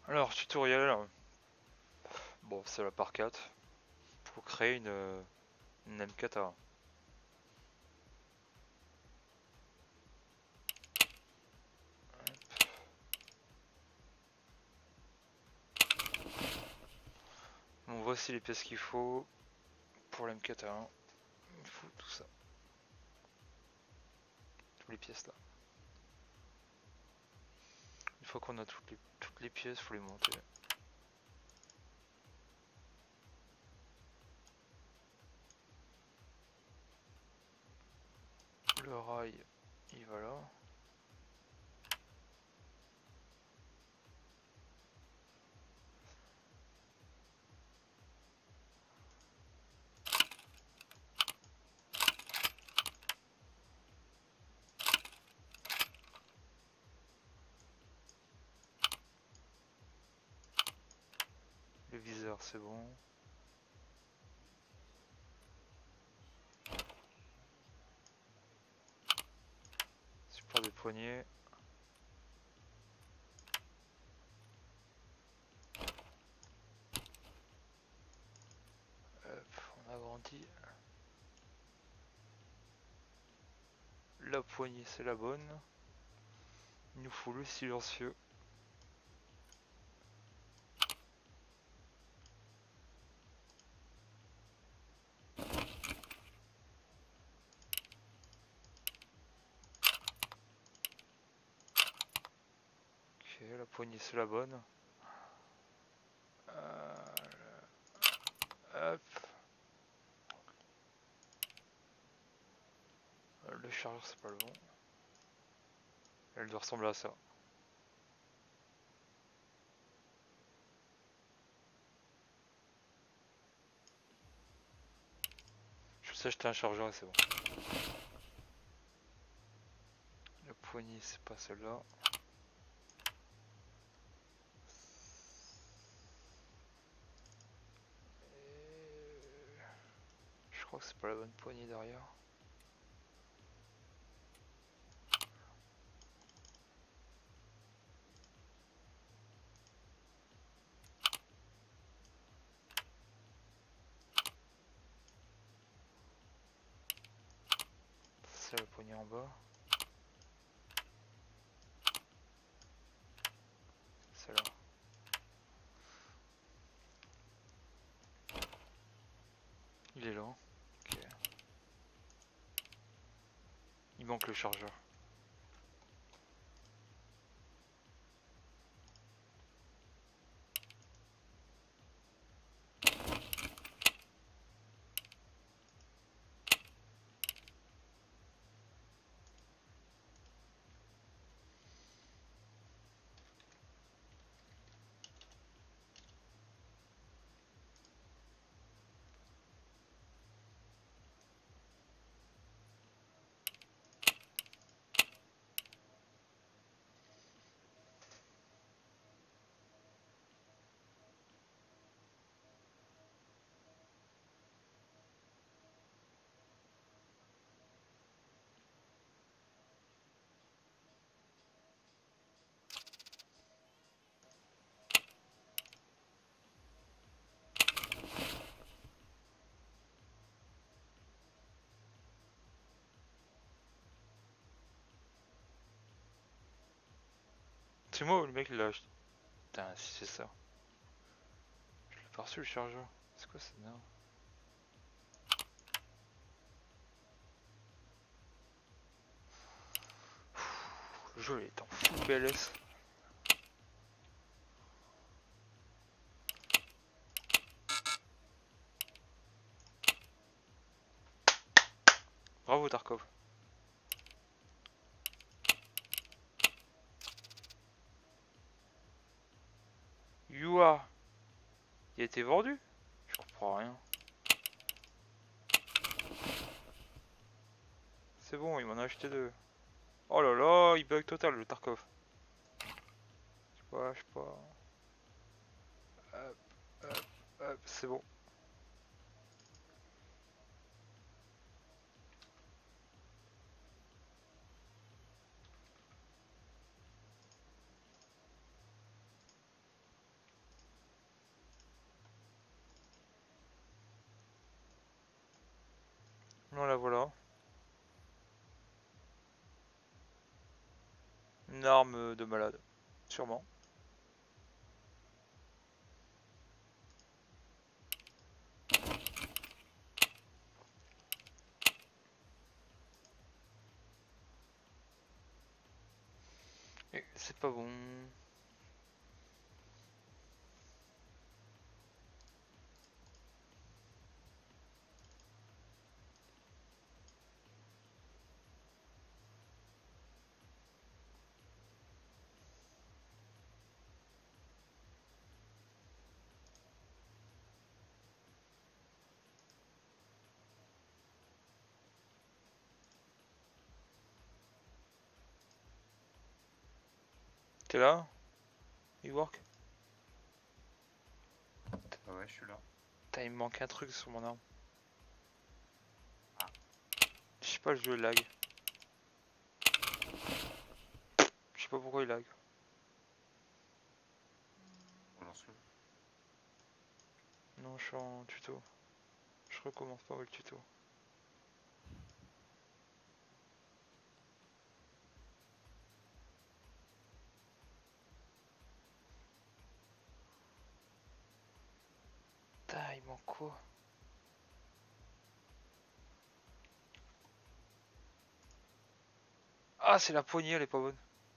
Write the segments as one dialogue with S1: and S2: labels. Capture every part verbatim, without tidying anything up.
S1: Alors, tutoriel. Bon, c'est la part quatre. Pour créer une, une M quatre A. Bon, voici les pièces qu'il faut pour l'M quatre A un. Il faut tout ça. Toutes les pièces là. Une fois qu'on a toutes les, toutes les pièces, il faut les monter. Le rail, il va là. Le viseur, c'est bon. Support des poignets. Hop, on agrandit. La poignée, c'est la bonne. Il nous faut le silencieux. Ok, la poignée, c'est la bonne. Euh, hop. Le chargeur, c'est pas le bon. Elle doit ressembler à ça. Je sais acheter un chargeur et c'est bon. La poignée, c'est pas celle-là. Je crois que c'est pas la bonne poignée derrière. C'est la poignée en bas. Celle-là. Il est là. Ok. Il manque le chargeur. C'est moi ou le mec l'a acheté? Putain, si c'est ça. Je l'ai pas reçu le chargeur. C'est quoi cette merde? Le jeu il est en full P L S. Bravo Tarkov. Yua. Il a été vendu? Je comprends rien. C'est bon, il m'en a acheté deux. Oh là là, il bug total le Tarkov. Je sais pas, je sais pas. Hop, hop, hop, c'est bon. Voilà, voilà. Une arme de malade, sûrement. Et c'est pas bon. T'es là? You work?
S2: Ah ouais, je suis là.
S1: Putain, il me manque un truc sur mon arme.
S2: Ah.
S1: Je sais pas, le jeu lag. Je sais pas pourquoi il lag.
S2: Relance-le.
S1: Non, je suis en tuto. Je recommence pas le tuto. Putain, il manque quoi? Ah, c'est la poignée, elle est pas bonne.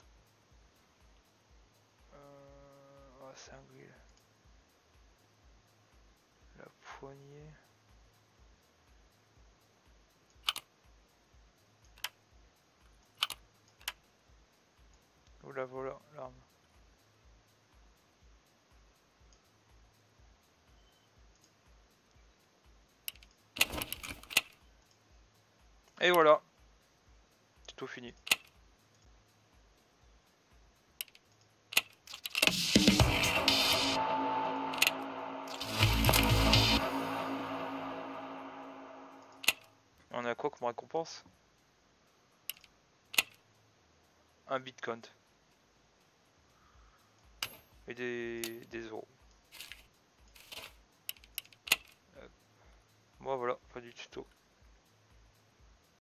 S1: Euh... Oh, c'est un grill. La poignée. Oula, voilà, l'arme. Et voilà. Tuto fini. On a quoi comme récompense? Un bitcoin. Et des, des euros. Euh, moi voilà, pas du tuto.